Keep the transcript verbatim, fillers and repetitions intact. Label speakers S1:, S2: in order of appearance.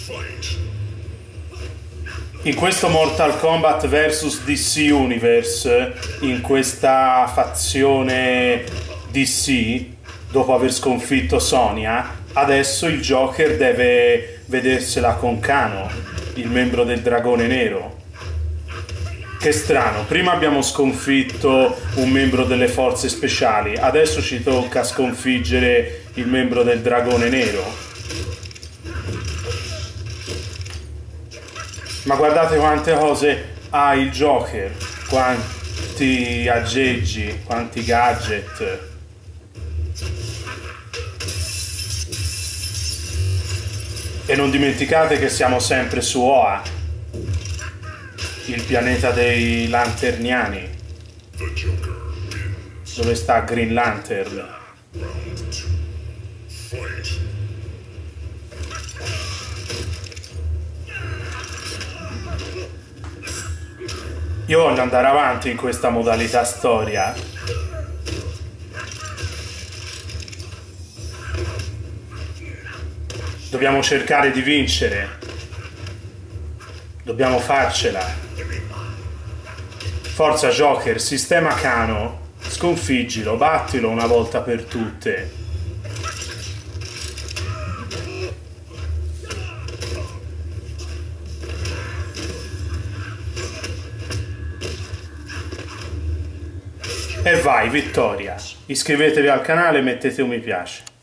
S1: In questo Mortal Kombat versus D C Universe, in questa fazione D C, dopo aver sconfitto Sonya, adesso il Joker deve vedersela con Kano, il membro del Dragone Nero. Che strano, prima abbiamo sconfitto un membro delle forze speciali, adesso ci tocca sconfiggere il membro del Dragone Nero. Ma guardate quante cose ha il Joker, quanti aggeggi, quanti gadget. E non dimenticate che siamo sempre su Oa, il pianeta dei lanterniani, dove sta Green Lantern. Io voglio andare avanti in questa modalità storia. Dobbiamo cercare di vincere. Dobbiamo farcela. Forza Joker, sistema Kano, sconfiggilo, battilo una volta per tutte. E vai, vittoria! Iscrivetevi al canale e mettete un mi piace.